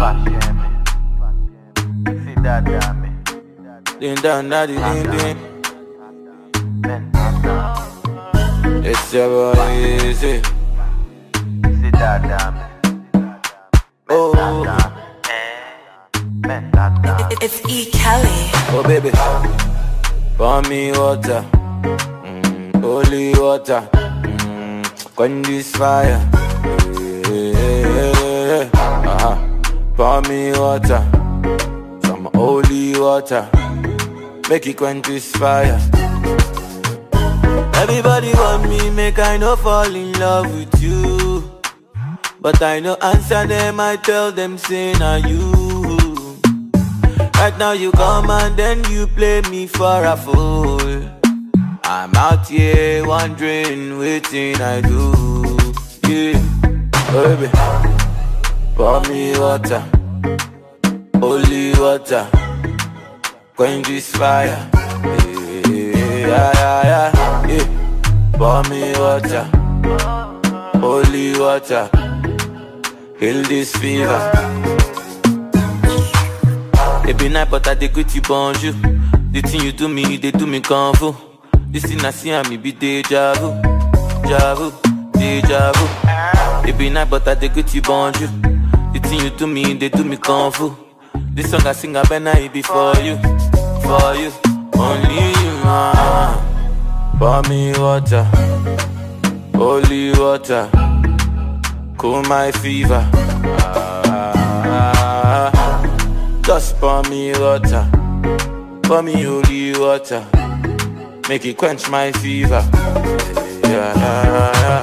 See that dame. Din dan da di din din. It's your boy Eazi. See that dame. Oh, It's E. Kelly. oh baby, pour me water, holy water, quench this fire. Pour me water, some holy water, make it quench this fire. Everybody want me, make I no fall in love with you, but I no answer them, I tell them say na you. Right now you come and then you play me for a fool. I'm out here wondering waiting I do. Yeah, baby, pour me water, holy water, quench this fire. Yeah. Pour me water, holy water, heal this fever. It be night but I dey greet you bonjour. The thing you do me, they do me kung fu. This thing I see and me be deja vu, deja vu. It be night but I dey greet you bonjour. The thing you do me, they do me kung fu. This song I sing I better it be for you, only you. Pour me water, holy water, cool my fever. Just pour me water, pour me holy water, make it quench my fever. Yeah.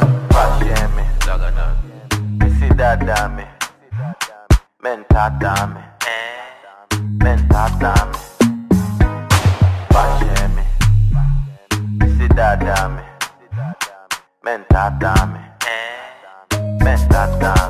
See that dame. Menta dame. See that dame. Menta dame.